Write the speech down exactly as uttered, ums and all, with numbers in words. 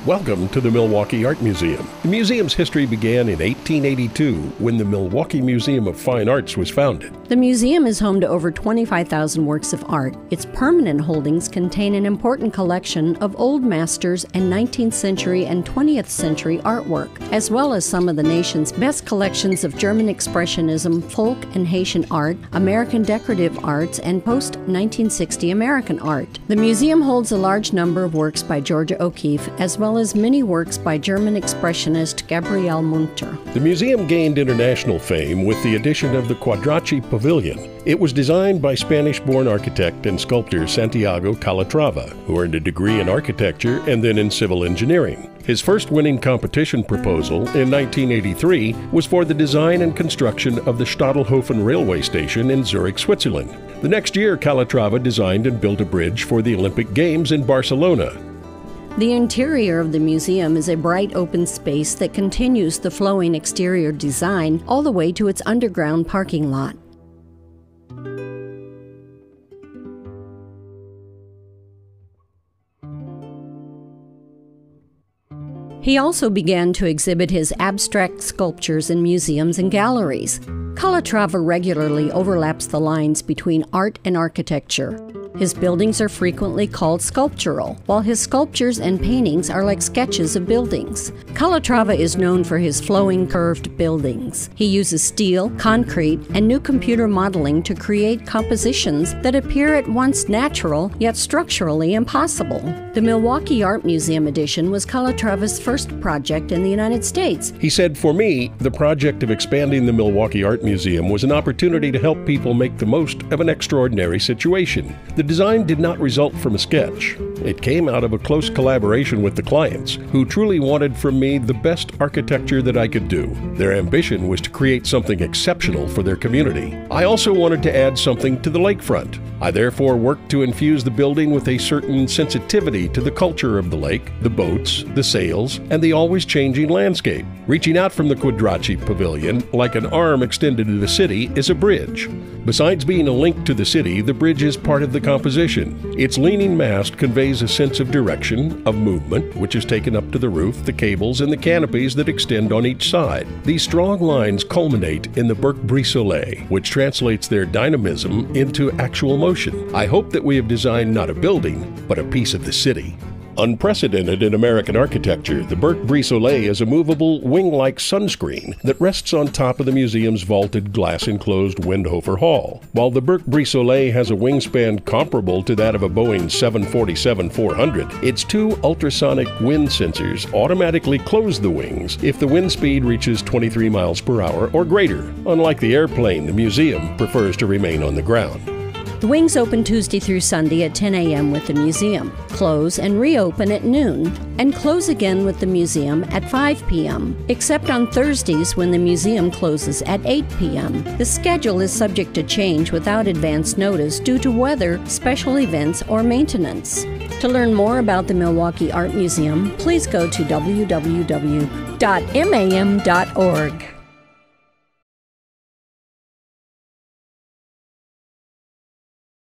Welcome to the Milwaukee Art Museum. The museum's history began in eighteen eighty-two when the Milwaukee Museum of Fine Arts was founded. The museum is home to over twenty-five thousand works of art. Its permanent holdings contain an important collection of old masters and nineteenth century and twentieth century artwork, as well as some of the nation's best collections of German Expressionism, folk and Haitian art, American decorative arts, and post nineteen sixty American art. The museum holds a large number of works by Georgia O'Keeffe, as well as many works by German Expressionist Gabriele Munter. The museum gained international fame with the addition of the Quadracci Pavilion. It was designed by Spanish-born architect and sculptor Santiago Calatrava, who earned a degree in architecture and then in civil engineering. His first winning competition proposal in nineteen eighty-three was for the design and construction of the Stadelhofen railway station in Zurich, Switzerland. The next year, Calatrava designed and built a bridge for the Olympic Games in Barcelona. The interior of the museum is a bright open space that continues the flowing exterior design all the way to its underground parking lot. He also began to exhibit his abstract sculptures in museums and galleries. Calatrava regularly overlaps the lines between art and architecture. His buildings are frequently called sculptural, while his sculptures and paintings are like sketches of buildings. Calatrava is known for his flowing curved buildings. He uses steel, concrete, and new computer modeling to create compositions that appear at once natural, yet structurally impossible. The Milwaukee Art Museum edition was Calatrava's first project in the United States. He said, "For me, the project of expanding the Milwaukee Art Museum was an opportunity to help people make the most of an extraordinary situation. The design did not result from a sketch. It came out of a close collaboration with the clients, who truly wanted from me the best architecture that I could do. Their ambition was to create something exceptional for their community. I also wanted to add something to the lakefront. I therefore worked to infuse the building with a certain sensitivity to the culture of the lake, the boats, the sails, and the always changing landscape. Reaching out from the Quadracci Pavilion, like an arm extended to the city, is a bridge. Besides being a link to the city, the bridge is part of the composition. Its leaning mast conveys a sense of direction, of movement, which is taken up to the roof, the cables, and the canopies that extend on each side. These strong lines culminate in the Burke Brise Soleil, which translates their dynamism into actual motion. I hope that we have designed not a building, but a piece of the city." Unprecedented in American architecture, the Burke Brise Soleil is a movable, wing-like sunscreen that rests on top of the museum's vaulted, glass-enclosed Windhover Hall. While the Burke Brise Soleil has a wingspan comparable to that of a Boeing seven forty-seven four hundred, its two ultrasonic wind sensors automatically close the wings if the wind speed reaches twenty-three miles per hour or greater. Unlike the airplane, the museum prefers to remain on the ground. The wings open Tuesday through Sunday at ten a m with the museum, close and reopen at noon, and close again with the museum at five p m, except on Thursdays when the museum closes at eight p m The schedule is subject to change without advance notice due to weather, special events, or maintenance. To learn more about the Milwaukee Art Museum, please go to w w w dot m a m dot org.